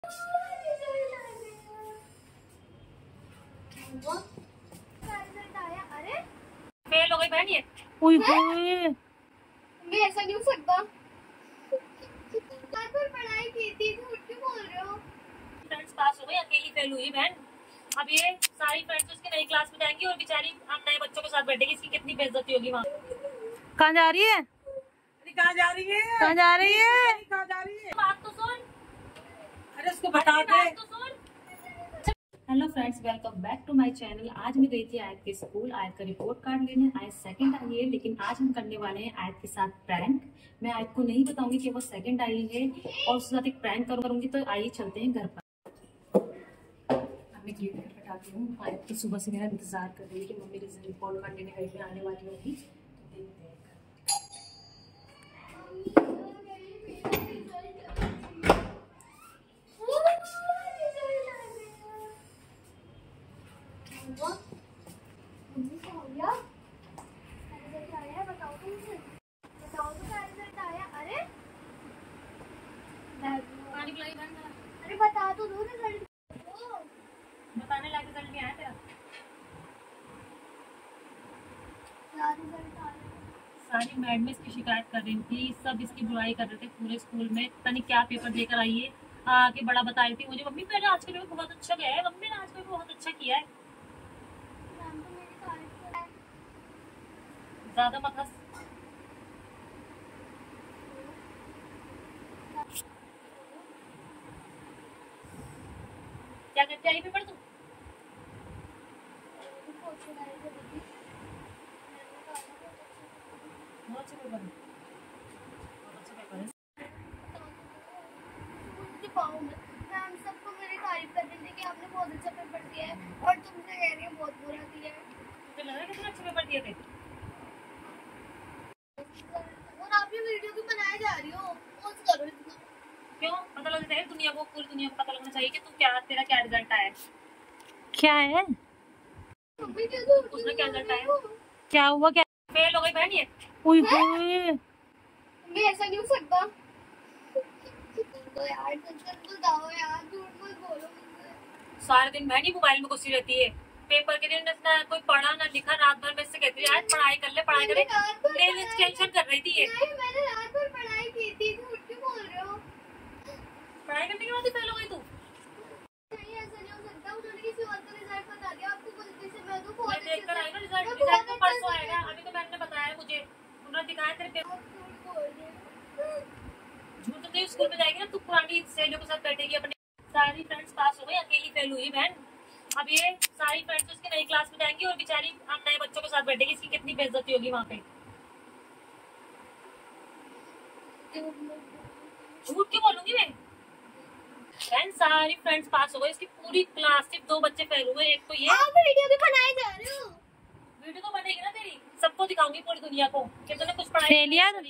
अरे फेल हो गई बहन ये। मैं ऐसा नहीं हो सकता। पढ़ाई की थी, झूठ क्यों बोल रहे हो? फ्रेंड्स पास हो गई, अकेली फेल हुई बहन। अब ये सारी फ्रेंड्स उसकी नई क्लास में जाएंगी और बेचारी हम नए बच्चों के साथ बैठेगी। इसकी कितनी बेइज्जती होगी वहाँ। कहाँ जा रही है? कहाँ जा रही है? कहाँ जा रही है? कहाँ जा रही है? बात तो सुन। अरे उसको बता दे। बात तो सुन। Hello friends, welcome back to my channel. आज मैं गई थी आयत के स्कूल। आयत का रिपोर्ट कार्ड लेने। आयत सेकंड आई है, लेकिन आज हम करने वाले हैं आयत के साथ प्रैंक। मैं आयत को नहीं बताऊंगी कि वो सेकंड आई है और उसके साथ एक प्रैंक करूंगी। तो आइए चलते हैं घर पर। अब मैं गेट खटखटाती हूँ। आयत तो सुबह से मेरा इंतजार कर रही है कि मम्मी रिपोर्ट कार्ड लेने कहीं आने वाली होगी। देखते हैं। अरे बता तो दो रिजल्ट। बताने लायक रिजल्ट नहीं आया तेरा। सारी मैडम इसकी शिकायत कर रही थी, सब इसकी बुराई कर रहे थे पूरे स्कूल में। पता नहीं क्या पेपर देकर आई है। आके बड़ा बता रही थी मुझे, मम्मी मेरा आज का पेपर बहुत अच्छा गया है, मम्मी ने आज का पेपर बहुत अच्छा किया है। ज्यादा मत हंस। क्या करके आई पेपर तू? बहुत अच्छा पेपर है, बहुत अच्छा पेपर है। मैम सबको मेरी तारीफ कर रही थी कि आपने बहुत अच्छा पेपर दिया है और तुमसे कह रही है बहुत बुरा दिया है। तुझे लग रहा है कि तुमने अच्छा पेपर दिए थे? और आप ये वीडियो क्यों बनाए जा रही हो? पोस्ट करो इसको। क्यों? पता लगना चाहिए दुनिया को, पूरी दुनिया को पता लगना चाहिए कि तू क्या, तेरा क्या रिजल्ट आया है। क्या है? उसने क्या रिजल्ट आया? क्या हुआ? क्या फेल हो गई बहन ये। मैं ऐसा नहीं हो सकता। तो यार बताओ यार, झूठ मत बोलो मुझसे। सारे दिन बहन ही मोबाइल में घुसी रहती है। पेपर के दिन ना कोई पढ़ा ना लिखा। रात भर में से कहती है पढ़ाई कर ले, पढ़ाई करे। टेंशन कर रही थी ये। नहीं, मैंने रात भर पढ़ाई की थी, झूठ क्यों बोल रहे हो? पढ़ाई करने के बाद ही फेल हो गई तू? नहीं, ऐसा नहीं हो सकता। उन्होंने किसी और का रिजल्ट बता दिया आपको गलती से। मैं तो बहुत देख कर आई ना रिजल्ट। रिजल्ट तो परसों आएगा, अभी तो मैम ने बताया मुझे। उन्होंने दिखाया तेरे पेपर। झूठ तो स्कूल में जाएगी ना तू, पुरानी सहेलियों के साथ बैठेगी अपने। सारी फ्रेंड्स पास हो गई, अकेली फेल हुई बहन। अब ये सारी फ्रेंड्स उसकी नई क्लास में जाएंगी और बेचारी हम नए बच्चों के साथ बैठेगी। इसकी कितनी बेइज्जती होगी वहाँ पे। झूठ क्यों बोलूंगी मैं? बहन सारी फ्रेंड्स पास हो गई, इसकी पूरी क्लास सिर्फ 2 बच्चे फेल हुए। एक तो ये। आप वीडियो भी बनाए जा रहे हो? वीडियो तो बनेगी ना तेरी, सबको दिखाऊंगी पूरी दुनिया को कि तूने कुछ पढ़ाई। फेलियर?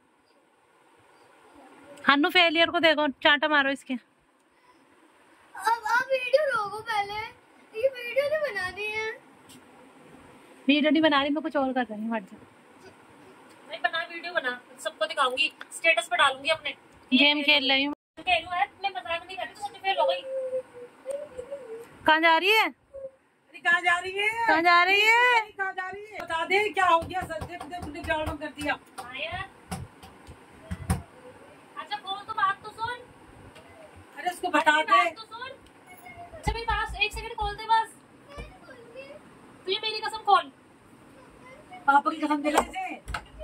हन्नू फेलियर को देखो, चांटा मारो इसके। अब आप वीडियो रोको पहले, ये वीडियो नहीं बनानी है। वीडियो नहीं बना रही मैं, कुछ और कर रही हूँ। हट जा। नहीं बना, वीडियो बना, सबको दिखाऊंगी, स्टेटस पे डालूंगी अपने। गेम खेल रही हूँ। मैं मजाक नहीं कर रही, तू फेल हो गई। कहाँ जा रही है? कहाँ जा रही है? कहाँ जा रही है? कहाँ जा रही है? बता दे क्या हो गया? सब्जेक्ट ग्राउंड कर दिया। अच्छा बोल तो, बात तो सुन। अरे उसको बता दे। बात तो सुन। अच्छा मेरी बात एक सेकंड खोल दे बस। तुझे मेरी कसम खोल। पापा की कसम दिला से।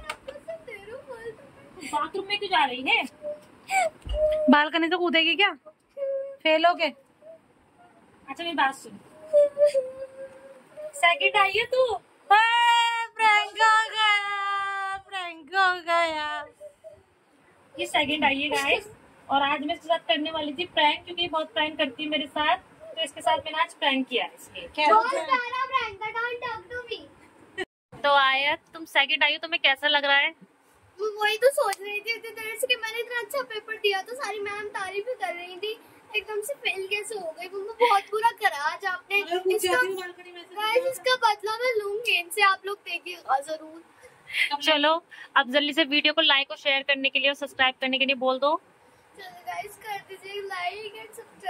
बाथरूम में क्यों जा रही है? बालकनी से कूदेगी क्या? फेल हो गए। अच्छा मेरी बात सुन। सेकंड आई है तू। प्रैंक हो गया, प्रैंक हो गया। ये सेकंड आई है गाइस, और आज मैं इसके साथ करने वाली थी प्रैंक, क्योंकि ये बहुत प्रैंक करती है मेरे साथ। तो इसके साथ मैंने आज प्रैंक किया है। तो आयत तुम सेकंड आई हो, तुम्हें कैसा लग रहा है? वही तो सोच रही थी इतनी देर से कि मैंने इतना अच्छा पेपर दिया, तो सारी मैम तारीफ भी कर रही थी। एकदम से फेल कैसे हो गई? तुमने बहुत बुरा करा आज आपने। इसका बदला मैं लूंगी इनसे, आप लोग देखिएगा जरूर। चलो अब जल्दी से वीडियो को लाइक और शेयर करने के लिए और सब्सक्राइब करने के लिए बोल दो। चलो गाइस कर दीजिए लाइक एंड सब्सक्राइब।